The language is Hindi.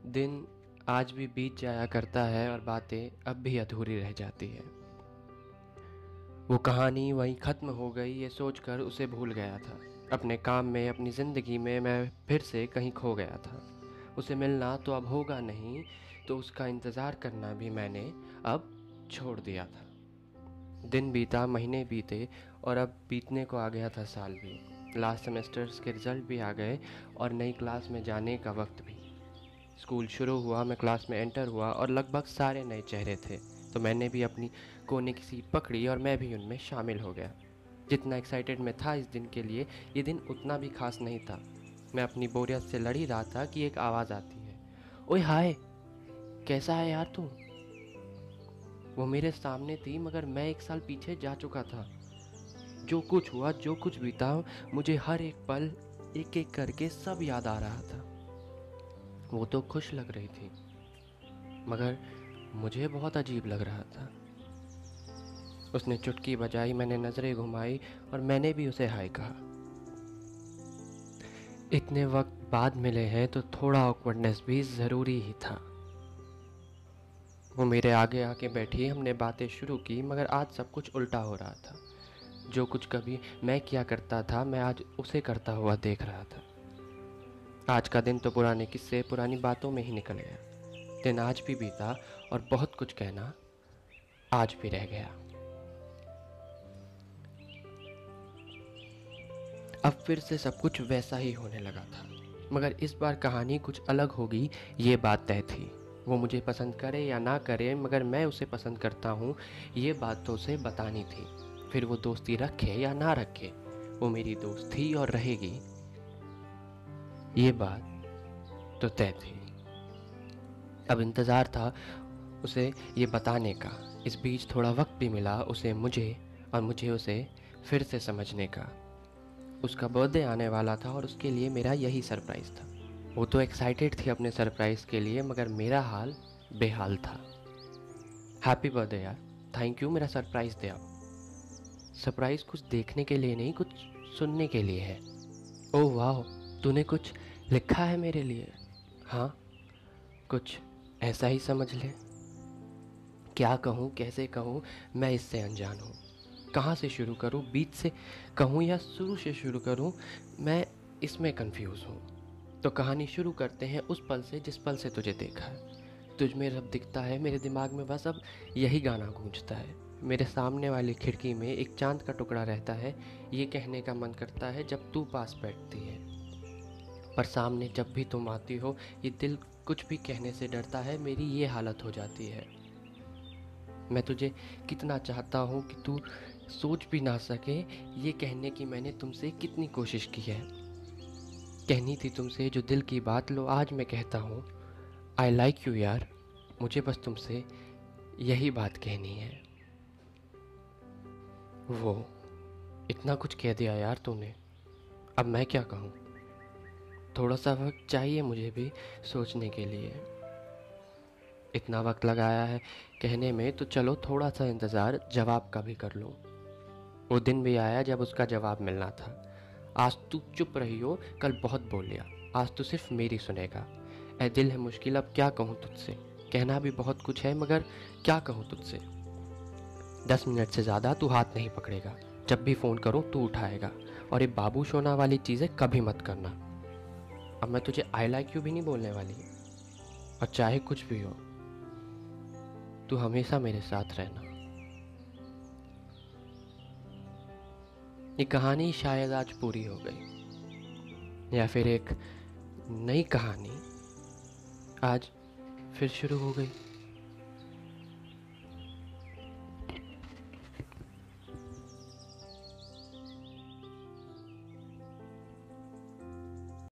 दिन आज भी बीत जाया करता है और बातें अब भी अधूरी रह जाती है। वो कहानी वहीं ख़त्म हो गई ये सोचकर उसे भूल गया था। अपने काम में, अपनी ज़िंदगी में मैं फिर से कहीं खो गया था। उसे मिलना तो अब होगा नहीं, तो उसका इंतज़ार करना भी मैंने अब छोड़ दिया था। दिन बीता, महीने बीते और अब बीतने को आ गया था साल भी। लास्ट सेमेस्टर्स के रिज़ल्ट भी आ गए और नई क्लास में जाने का वक्त भी। स्कूल शुरू हुआ, मैं क्लास में एंटर हुआ और लगभग सारे नए चेहरे थे, तो मैंने भी अपनी कोने की सीट पकड़ी और मैं भी उनमें शामिल हो गया। जितना एक्साइटेड मैं था इस दिन के लिए, ये दिन उतना भी खास नहीं था। मैं अपनी बोरियत से लड़ ही रहा था कि एक आवाज़ आती है, ओए हाय, कैसा है यार तू। वो मेरे सामने थी, मगर मैं एक साल पीछे जा चुका था। जो कुछ हुआ, जो कुछ बीता, मुझे हर एक पल एक एक करके सब याद आ रहा था। वो तो खुश लग रही थी, मगर मुझे बहुत अजीब लग रहा था। उसने चुटकी बजाई, मैंने नज़रें घुमाई और मैंने भी उसे हाय कहा। इतने वक्त बाद मिले हैं तो थोड़ा ऑकवर्डनेस भी ज़रूरी ही था। वो मेरे आगे आके बैठी, हमने बातें शुरू की, मगर आज सब कुछ उल्टा हो रहा था। जो कुछ कभी मैं किया करता था, मैं आज उसे करता हुआ देख रहा था। आज का दिन तो पुराने किस्से, पुरानी बातों में ही निकल गया। दिन आज भी बीता और बहुत कुछ कहना आज भी रह गया। अब फिर से सब कुछ वैसा ही होने लगा था, मगर इस बार कहानी कुछ अलग होगी, ये बात तय थी। वो मुझे पसंद करे या ना करे, मगर मैं उसे पसंद करता हूँ, ये बात तो उसे बतानी थी। फिर वो दोस्ती रखे या ना रखे, वो मेरी दोस्त थी और रहेगी, ये बात तो तय थी। अब इंतज़ार था उसे ये बताने का। इस बीच थोड़ा वक्त भी मिला उसे मुझे, और मुझे उसे फिर से समझने का। उसका बर्थडे आने वाला था और उसके लिए मेरा यही सरप्राइज़ था। वो तो एक्साइटेड थी अपने सरप्राइज़ के लिए, मगर मेरा हाल बेहाल था। हैप्पी बर्थडे यार, थैंक यू मेरा सरप्राइज़ दे आप। सरप्राइज़ कुछ देखने के लिए नहीं, कुछ सुनने के लिए है। ओह वाह, तूने कुछ लिखा है मेरे लिए? हाँ, कुछ ऐसा ही समझ ले। क्या कहूँ, कैसे कहूँ, मैं इससे अनजान हूँ। कहाँ से शुरू करूँ, बीच से कहूँ या शुरू से शुरू करूँ, मैं इसमें कंफ्यूज हूँ। तो कहानी शुरू करते हैं उस पल से जिस पल से तुझे देखा है। तुझ में रब दिखता है, मेरे दिमाग में बस अब यही गाना गूंजता है। मेरे सामने वाली खिड़की में एक चांद का टुकड़ा रहता है, ये कहने का मन करता है जब तू पास बैठती है। पर सामने जब भी तुम आती हो, ये दिल कुछ भी कहने से डरता है, मेरी ये हालत हो जाती है। मैं तुझे कितना चाहता हूँ कि तू सोच भी ना सके, ये कहने की मैंने तुमसे कितनी कोशिश की है। कहनी थी तुमसे जो दिल की बात, लो आज मैं कहता हूँ, आई लाइक यू यार। मुझे बस तुमसे यही बात कहनी है। वो इतना कुछ कह दिया यार तूने, अब मैं क्या कहूँ। थोड़ा सा वक्त चाहिए मुझे भी सोचने के लिए। इतना वक्त लगाया है कहने में, तो चलो थोड़ा सा इंतज़ार जवाब का भी कर लो। वो दिन भी आया जब उसका जवाब मिलना था। आज तू चुप रही हो, कल बहुत बोल लिया, आज तू सिर्फ मेरी सुनेगा। ऐ दिल है मुश्किल, अब क्या कहूँ तुझसे। कहना भी बहुत कुछ है, मगर क्या कहूँ तुझसे। 10 मिनट से ज़्यादा तू हाथ नहीं पकड़ेगा, जब भी फ़ोन करूँ तू उठाएगा, और ये बाबू सोना वाली चीज़ें कभी मत करना। अब मैं तुझे आई लाइक यू भी नहीं बोलने वाली, और चाहे कुछ भी हो, तू हमेशा मेरे साथ रहना। ये कहानी शायद आज पूरी हो गई, या फिर एक नई कहानी आज फिर शुरू हो गई।